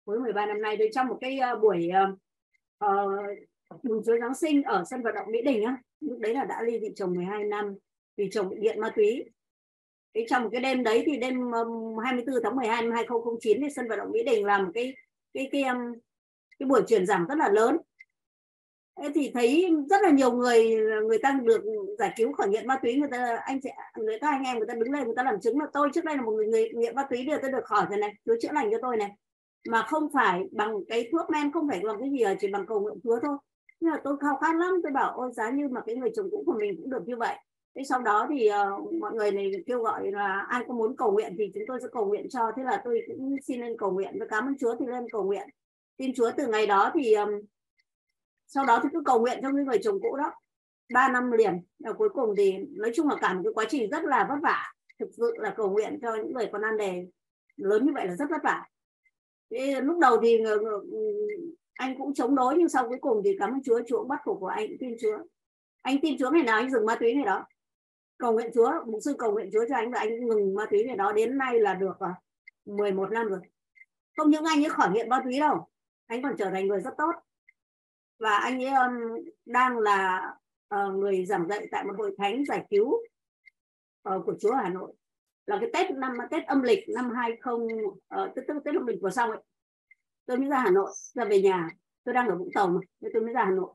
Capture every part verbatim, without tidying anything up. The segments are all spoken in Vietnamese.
Với mười ba năm nay, tôi trong một cái uh, buổi uh, mừng Chúa Giáng sinh ở sân vận động Mỹ Đình á, lúc đấy là đã ly dị chồng mười hai năm vì chồng bị nghiện ma túy. Cái trong một cái đêm đấy thì đêm um, hai mươi tư tháng mười hai năm hai nghìn không trăm lẻ chín thì sân vận động Mỹ Đình làm cái cái cái um, cái buổi truyền giảng rất là lớn. Thế thì thấy rất là nhiều người người ta được giải cứu khỏi nghiện ma túy, người ta anh chị người ta anh em người ta đứng lên người ta làm chứng là tôi trước đây là một người, người nghiện ma túy, bây giờ tôi được khỏi rồi này, Chúa chữa lành cho tôi này, mà không phải bằng cái thuốc men, không phải bằng cái gì, chỉ bằng cầu nguyện Chúa thôi. Nhưng mà tôi khao khát lắm, tôi bảo ôi giá như mà cái người chồng cũ của mình cũng được như vậy. Thế sau đó thì uh, mọi người này kêu gọi là ai có muốn cầu nguyện thì chúng tôi sẽ cầu nguyện cho. Thế là tôi cũng xin lên cầu nguyện và cảm ơn Chúa thì lên cầu nguyện tin Chúa. Từ ngày đó thì um, sau đó thì cứ cầu nguyện cho cái người chồng cũ đó ba năm liền. Và cuối cùng thì nói chung là cả một cái quá trình rất là vất vả, thực sự là cầu nguyện cho những người còn nan đề lớn như vậy là rất vất vả. Thế lúc đầu thì anh cũng chống đối, nhưng sau cuối cùng thì cảm ơn Chúa, Chúa cũng bắt phục của anh, tin Chúa. Anh tin Chúa ngày nào anh dừng ma túy ngày đó, cầu nguyện Chúa, mục sư cầu nguyện Chúa cho anh và anh ngừng ma túy ngày đó. Đến nay là được mười một năm rồi. Không những anh ấy khỏi nghiện ma túy đâu, anh còn trở thành người rất tốt. Và anh ấy um, đang là uh, người giảng dạy tại một hội thánh giải cứu uh, của Chúa ở Hà Nội. Là cái Tết năm Tết âm lịch năm hai không uh, tức tức Tết âm lịch vừa xong ấy, tôi mới ra Hà Nội, ra về nhà. Tôi đang ở Vũng Tàu mà, nên tôi mới ra Hà Nội.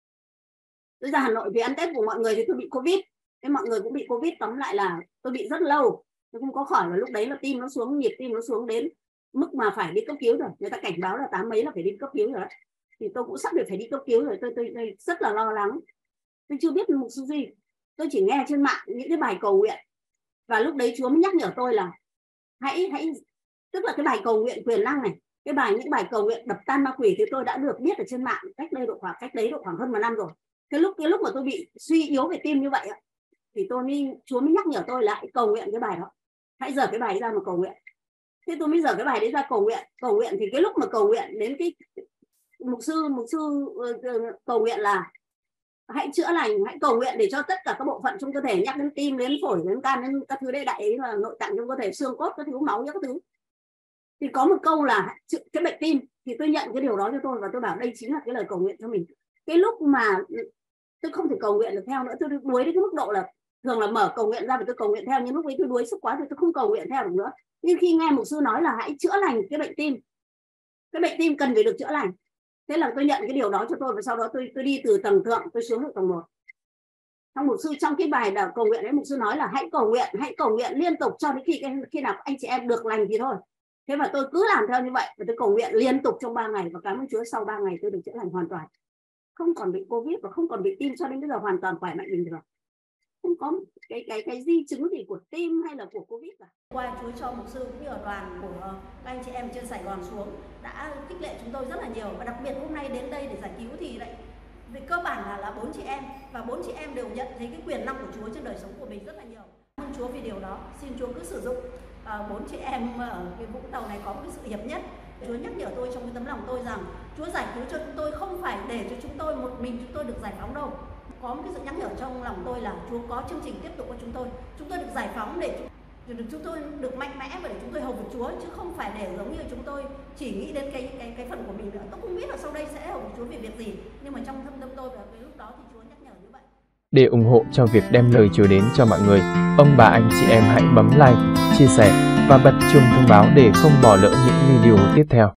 Tôi ra Hà Nội vì ăn Tết của mọi người thì tôi bị Covid. Thế mọi người cũng bị Covid, tóm lại là tôi bị rất lâu, tôi không có khỏi. Và lúc đấy là tim nó xuống, nhịp tim nó xuống đến mức mà phải đi cấp cứu rồi. Người ta cảnh báo là tám mấy là phải đi cấp cứu rồi đó. Thì tôi cũng sắp được phải đi cấp cứu rồi. Tôi, tôi, tôi rất là lo lắng. Tôi chưa biết mục sư gì, tôi chỉ nghe trên mạng những cái bài cầu nguyện. Và lúc đấy Chúa mới nhắc nhở tôi là hãy hãy tức là cái bài cầu nguyện quyền năng này, cái bài những bài cầu nguyện đập tan ma quỷ thì tôi đã được biết ở trên mạng cách đây độ khoảng cách đấy độ khoảng hơn một năm rồi. Cái lúc cái lúc mà tôi bị suy yếu về tim như vậy thì tôi mới Chúa mới nhắc nhở tôi là hãy cầu nguyện cái bài đó, hãy dở cái bài ra mà cầu nguyện. Thế tôi mới dở cái bài đấy ra cầu nguyện. Cầu nguyện thì cái lúc mà cầu nguyện đến cái mục sư mục sư uh, cầu nguyện là hãy chữa lành, hãy cầu nguyện để cho tất cả các bộ phận trong cơ thể, nhắc đến tim, đến phổi, đến gan, đến các thứ đây đại là nội tạng trong cơ thể, xương cốt, các thứ, máu, các thứ. Thì có một câu là cái bệnh tim, thì tôi nhận cái điều đó cho tôi và tôi bảo đây chính là cái lời cầu nguyện cho mình. Cái lúc mà tôi không thể cầu nguyện được theo nữa, tôi đuối đến cái mức độ là thường là mở cầu nguyện ra và tôi cầu nguyện theo, nhưng lúc ấy tôi đuối sức quá thì tôi không cầu nguyện theo được nữa. Nhưng khi nghe mục sư nói là hãy chữa lành cái bệnh tim, cái bệnh tim cần phải được chữa lành, thế là tôi nhận cái điều đó cho tôi. Và sau đó tôi tôi đi từ tầng thượng tôi xuống được tầng một. Trong mục sư trong cái bài đào cầu nguyện ấy, mục sư nói là hãy cầu nguyện, hãy cầu nguyện liên tục cho đến khi khi nào anh chị em được lành thì thôi. Thế mà tôi cứ làm theo như vậy và tôi cầu nguyện liên tục trong ba ngày, và cảm ơn Chúa sau ba ngày tôi được chữa lành hoàn toàn, không còn bị Covid và không còn bị tim, cho đến bây giờ hoàn toàn khỏe mạnh bình thường, không có cái cái cái di chứng gì của tim hay là của Covid cả. Qua Chúa cho mục sư cũng như ở đoàn của các anh chị em trên Sài Gòn xuống đã khích lệ chúng tôi rất là nhiều, và đặc biệt hôm nay đến đây để giải cứu thì lại về cơ bản là là bốn chị em, và bốn chị em đều nhận thấy cái quyền năng của Chúa trên đời sống của mình rất là nhiều. Cảm ơn Chúa vì điều đó. Xin Chúa cứ sử dụng bốn uh, chị em ở cái Vũng Tàu này có một cái sự hiệp nhất. Chúa nhắc nhở tôi trong cái tấm lòng tôi rằng Chúa giải cứu cho chúng tôi không phải để cho chúng tôi một mình chúng tôi được giải phóng đâu. Có một cái sự nhắc nhở trong lòng tôi là Chúa có chương trình tiếp tục của chúng tôi. Chúng tôi được giải phóng để được chúng tôi được mạnh mẽ và để chúng tôi hầu việc Chúa, chứ không phải để giống như chúng tôi chỉ nghĩ đến cái cái cái phần của mình nữa. Tôi không biết là sau đây sẽ hầu việc Chúa vì việc gì, nhưng mà trong thâm tâm tôi và cái lúc đó thì Chúa nhắc nhở như vậy. Để ủng hộ cho việc đem lời Chúa đến cho mọi người, ông bà anh chị em hãy bấm like, chia sẻ và bật chuông thông báo để không bỏ lỡ những video tiếp theo.